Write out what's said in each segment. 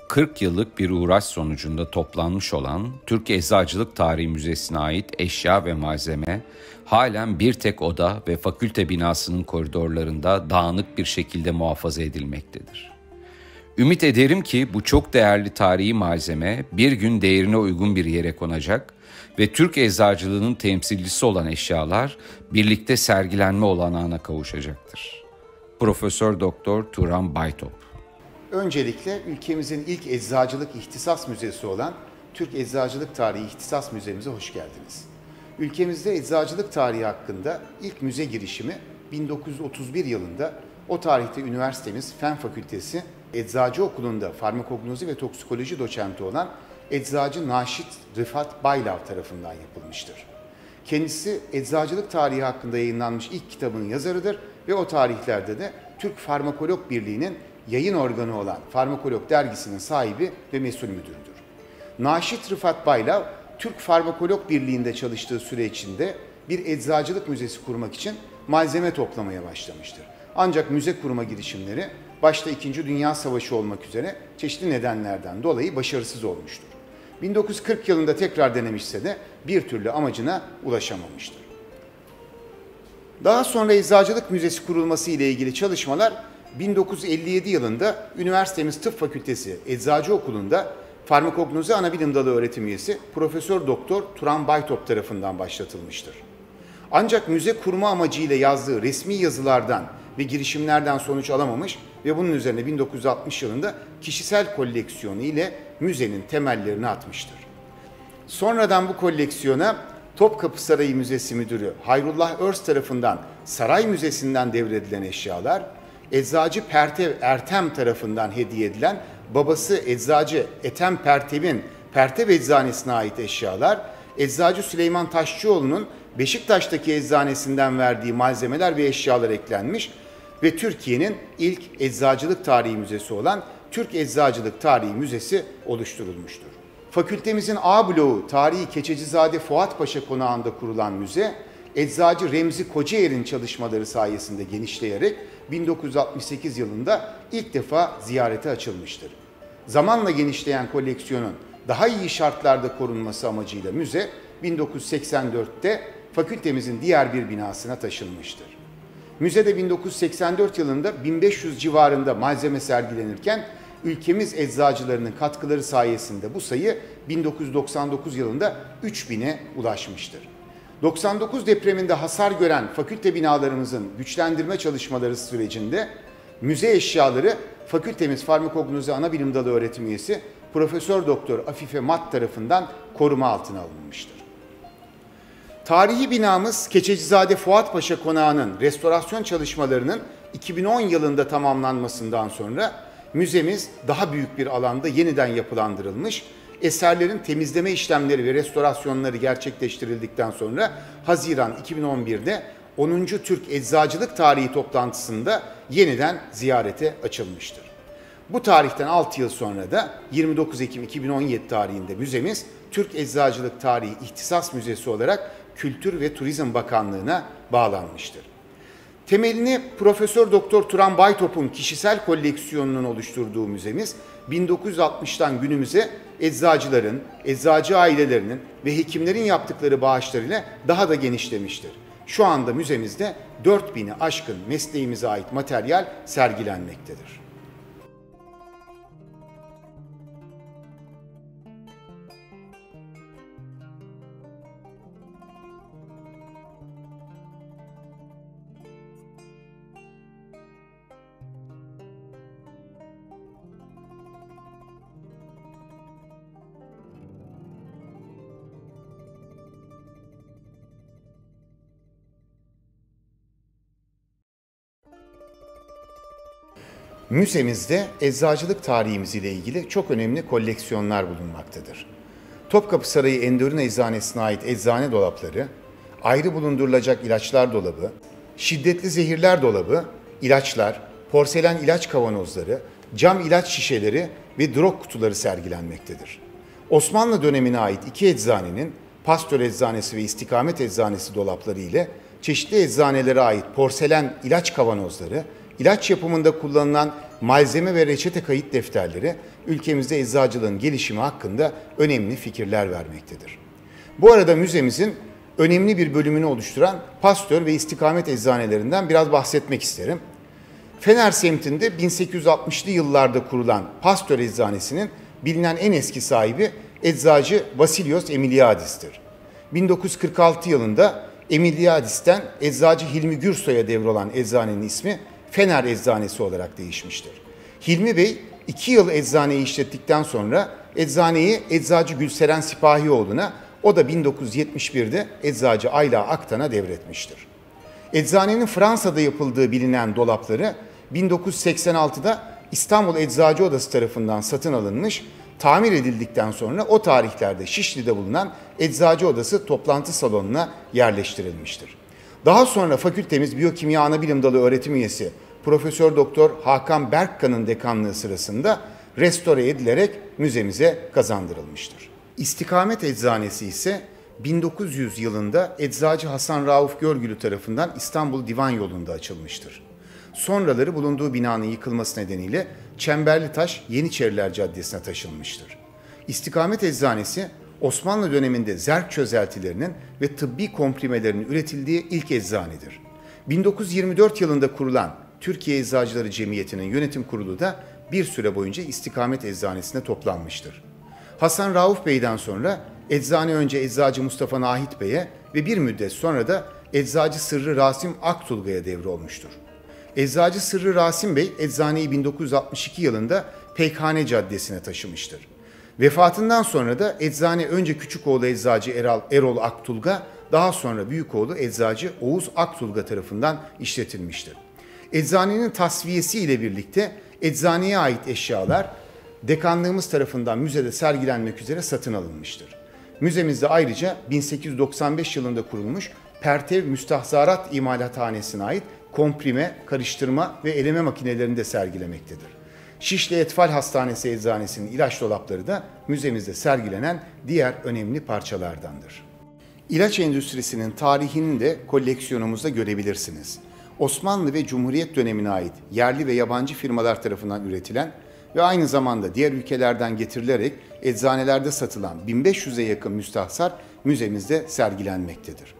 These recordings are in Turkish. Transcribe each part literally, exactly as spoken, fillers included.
kırk yıllık bir uğraş sonucunda toplanmış olan Türk Eczacılık Tarihi Müzesi'ne ait eşya ve malzeme halen bir tek oda ve fakülte binasının koridorlarında dağınık bir şekilde muhafaza edilmektedir. Ümit ederim ki bu çok değerli tarihi malzeme bir gün değerine uygun bir yere konacak ve Türk eczacılığının temsilcisi olan eşyalar birlikte sergilenme olanağına kavuşacaktır. Profesör Doktor Turan Baytop. Öncelikle ülkemizin ilk eczacılık ihtisas müzesi olan Türk Eczacılık Tarihi İhtisas Müzemize hoş geldiniz. Ülkemizde eczacılık tarihi hakkında ilk müze girişimi bin dokuz yüz otuz bir yılında o tarihte üniversitemiz Fen Fakültesi Eczacı Okulu'nda farmakognozi ve toksikoloji doçenti olan Eczacı Naşit Rıfat Baylav tarafından yapılmıştır. Kendisi eczacılık tarihi hakkında yayınlanmış ilk kitabın yazarıdır ve o tarihlerde de Türk Farmakolog Birliği'nin yayın organı olan Farmakolog dergisinin sahibi ve mesul müdürüdür. Naşit Rıfat Baylav, Türk Farmakolog Birliği'nde çalıştığı süre içinde bir eczacılık müzesi kurmak için malzeme toplamaya başlamıştır. Ancak müze kurma girişimleri başta İkinci Dünya Savaşı olmak üzere çeşitli nedenlerden dolayı başarısız olmuştur. bin dokuz yüz kırk yılında tekrar denemişse de bir türlü amacına ulaşamamıştır. Daha sonra Eczacılık Müzesi kurulması ile ilgili çalışmalar bin dokuz yüz elli yedi yılında üniversitemiz Tıp Fakültesi Eczacı Okulu'nda Farmakognozi Anabilim Dalı öğretim üyesi Profesör Doktor Turan Baytop tarafından başlatılmıştır. Ancak müze kurma amacıyla yazdığı resmi yazılardan ve girişimlerden sonuç alamamış ve bunun üzerine bin dokuz yüz altmış yılında kişisel koleksiyonu ile müzenin temellerini atmıştır. Sonradan bu koleksiyona Topkapı Sarayı Müzesi Müdürü Hayrullah Örs tarafından Saray Müzesi'nden devredilen eşyalar, Eczacı Pertev Ertem tarafından hediye edilen babası Eczacı Ethem Pertev'in Pertev Eczanesi'ne ait eşyalar, Eczacı Süleyman Taşçıoğlu'nun Beşiktaş'taki eczanesinden verdiği malzemeler ve eşyalar eklenmiş ve Türkiye'nin ilk eczacılık tarihi müzesi olan Türk Eczacılık Tarihi Müzesi oluşturulmuştur. Fakültemizin A bloğu Tarihi Keçecizade Fuat Paşa Konağı'nda kurulan müze, Eczacı Remzi Kocaer'in çalışmaları sayesinde genişleyerek bin dokuz yüz altmış sekiz yılında ilk defa ziyarete açılmıştır. Zamanla genişleyen koleksiyonun daha iyi şartlarda korunması amacıyla müze bin dokuz yüz seksen dörtte fakültemizin diğer bir binasına taşınmıştır. Müzede bin dokuz yüz seksen dört yılında bin beş yüz civarında malzeme sergilenirken ülkemiz eczacılarının katkıları sayesinde bu sayı bin dokuz yüz doksan dokuz yılında üç bine ulaşmıştır. doksan dokuz depreminde hasar gören fakülte binalarımızın güçlendirme çalışmaları sürecinde müze eşyaları fakültemiz Farmakognozi Anabilim Dalı öğretim üyesi Profesör Doktor Afife Mat tarafından koruma altına alınmıştır. Tarihi binamız Keçecizade Fuat Paşa Konağı'nın restorasyon çalışmalarının iki bin on yılında tamamlanmasından sonra müzemiz daha büyük bir alanda yeniden yapılandırılmış, eserlerin temizleme işlemleri ve restorasyonları gerçekleştirildikten sonra Haziran iki bin on birde onuncu Türk Eczacılık Tarihi toplantısında yeniden ziyarete açılmıştır. Bu tarihten altı yıl sonra da yirmi dokuz Ekim iki bin on yedi tarihinde müzemiz Türk Eczacılık Tarihi İhtisas Müzesi olarak Kültür ve Turizm Bakanlığı'na bağlanmıştır. Temelini Profesör Doktor Turan Baytop'un kişisel koleksiyonunun oluşturduğu müzemiz bin dokuz yüz altmıştan günümüze eczacıların, eczacı ailelerinin ve hekimlerin yaptıkları bağışlarıyla daha da genişlemiştir. Şu anda müzemizde dört bini aşkın mesleğimize ait materyal sergilenmektedir. Müzemizde eczacılık tarihimiz ile ilgili çok önemli koleksiyonlar bulunmaktadır. Topkapı Sarayı Enderun Eczanesi'ne ait eczane dolapları, ayrı bulundurulacak ilaçlar dolabı, şiddetli zehirler dolabı, ilaçlar, porselen ilaç kavanozları, cam ilaç şişeleri ve drog kutuları sergilenmektedir. Osmanlı dönemine ait iki eczanenin Pastör Eczanesi ve İstikamet Eczanesi dolapları ile çeşitli eczanelere ait porselen ilaç kavanozları, ilaç yapımında kullanılan malzeme ve reçete kayıt defterleri ülkemizde eczacılığın gelişimi hakkında önemli fikirler vermektedir. Bu arada müzemizin önemli bir bölümünü oluşturan Pastör ve İstikamet eczanelerinden biraz bahsetmek isterim. Fener semtinde bin sekiz yüz altmışlı yıllarda kurulan Pastör Eczanesi'nin bilinen en eski sahibi eczacı Vasilios Emiliadis'tir. bin dokuz yüz kırk altı yılında Emiliadis'ten eczacı Hilmi Gürsoy'a devrolan eczanenin ismi Fener Eczanesi olarak değişmiştir. Hilmi Bey iki yıl eczaneyi işlettikten sonra eczaneyi eczacı Gülseren Sipahioğlu'na, o da bin dokuz yüz yetmiş birde eczacı Ayla Aktan'a devretmiştir. Eczanenin Fransa'da yapıldığı bilinen dolapları bin dokuz yüz seksen altıda İstanbul Eczacı Odası tarafından satın alınmış, tamir edildikten sonra o tarihlerde Şişli'de bulunan Eczacı Odası toplantı salonuna yerleştirilmiştir. Daha sonra fakültemiz Biyokimya Anabilim Dalı öğretim üyesi Profesör Doktor Hakan Berkkan'ın dekanlığı sırasında restore edilerek müzemize kazandırılmıştır. İstikamet Eczanesi ise bin dokuz yüz yılında Eczacı Hasan Rauf Görgülü tarafından İstanbul Divan Yolu'nda açılmıştır. Sonraları bulunduğu binanın yıkılması nedeniyle Çemberlitaş Yeniçeriler Caddesi'ne taşınmıştır. İstikamet Eczanesi, Osmanlı döneminde zerk çözeltilerinin ve tıbbi komprimelerinin üretildiği ilk eczanedir. bin dokuz yüz yirmi dört yılında kurulan Türkiye Eczacıları Cemiyeti'nin yönetim kurulu da bir süre boyunca İstikamet Eczanesi'ne toplanmıştır. Hasan Rauf Bey'den sonra eczane önce Eczacı Mustafa Nahit Bey'e ve bir müddet sonra da Eczacı Sırrı Rasim Aktulga'ya devrolmuştur. Eczacı Sırrı Rasim Bey eczaneyi bin dokuz yüz altmış iki yılında Peykhane Caddesi'ne taşımıştır. Vefatından sonra da eczane önce küçük oğlu Eczacı Erol, Erol Aktulga, daha sonra büyük oğlu Eczacı Oğuz Aktulga tarafından işletilmiştir. Eczanenin tasfiyesi ile birlikte eczaneye ait eşyalar dekanlığımız tarafından müzede sergilenmek üzere satın alınmıştır. Müzemizde ayrıca bin sekiz yüz doksan beş yılında kurulmuş Pertev Müstahzarat İmalathanesi'ne ait komprime, karıştırma ve eleme makinelerini de sergilemektedir. Şişli Etfal Hastanesi Eczanesinin ilaç dolapları da müzemizde sergilenen diğer önemli parçalardandır. İlaç endüstrisinin tarihini de koleksiyonumuzda görebilirsiniz. Osmanlı ve Cumhuriyet dönemine ait yerli ve yabancı firmalar tarafından üretilen ve aynı zamanda diğer ülkelerden getirilerek eczanelerde satılan bin beş yüze yakın müstahsar müzemizde sergilenmektedir.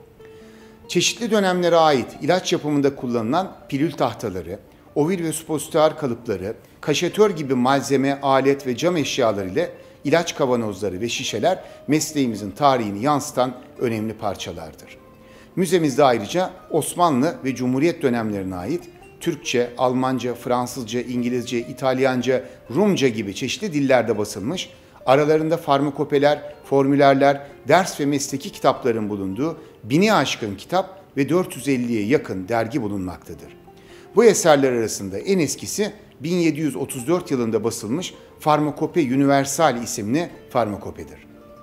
Çeşitli dönemlere ait ilaç yapımında kullanılan pilül tahtaları, ovil ve supozitör kalıpları, kaşetör gibi malzeme, alet ve cam eşyaları ile ilaç kavanozları ve şişeler mesleğimizin tarihini yansıtan önemli parçalardır. Müzemizde ayrıca Osmanlı ve Cumhuriyet dönemlerine ait Türkçe, Almanca, Fransızca, İngilizce, İtalyanca, Rumca gibi çeşitli dillerde basılmış, aralarında farmakopeler, formülerler, ders ve mesleki kitapların bulunduğu bini aşkın kitap ve dört yüz elliye yakın dergi bulunmaktadır. Bu eserler arasında en eskisi bin yedi yüz otuz dört yılında basılmış Farmakope Universal isimli farmakopedir.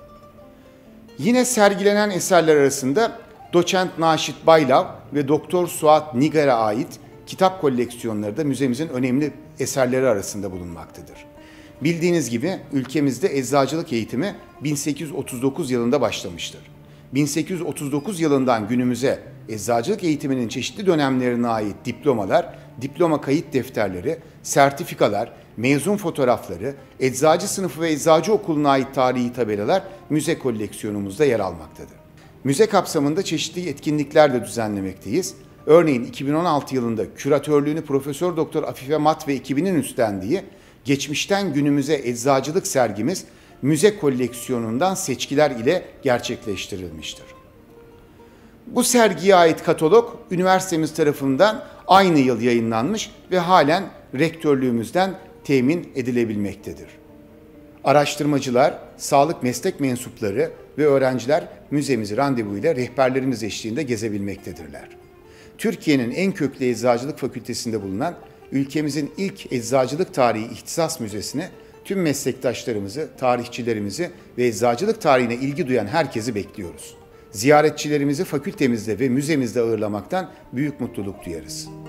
Yine sergilenen eserler arasında Doçent Naşit Baylav ve Doktor Suat Nigar'a ait kitap koleksiyonları da müzemizin önemli eserleri arasında bulunmaktadır. Bildiğiniz gibi ülkemizde eczacılık eğitimi bin sekiz yüz otuz dokuz yılında başlamıştır. bin sekiz yüz otuz dokuz yılından günümüze eczacılık eğitiminin çeşitli dönemlerine ait diplomalar, diploma kayıt defterleri, sertifikalar, mezun fotoğrafları, eczacı sınıfı ve eczacı okuluna ait tarihi tabelalar müze koleksiyonumuzda yer almaktadır. Müze kapsamında çeşitli etkinlikler de düzenlemekteyiz. Örneğin iki bin on altı yılında küratörlüğünü Profesör Doktor Afife Mat ve ekibinin üstlendiği Geçmişten Günümüze Eczacılık sergimiz müze koleksiyonundan seçkiler ile gerçekleştirilmiştir. Bu sergiye ait katalog üniversitemiz tarafından aynı yıl yayınlanmış ve halen rektörlüğümüzden temin edilebilmektedir. Araştırmacılar, sağlık meslek mensupları ve öğrenciler müzemizi randevuyla rehberlerimiz eşliğinde gezebilmektedirler. Türkiye'nin en köklü eczacılık fakültesinde bulunan ülkemizin ilk eczacılık tarihi ihtisas müzesine tüm meslektaşlarımızı, tarihçilerimizi ve eczacılık tarihine ilgi duyan herkesi bekliyoruz. Ziyaretçilerimizi fakültemizde ve müzemizde ağırlamaktan büyük mutluluk duyarız.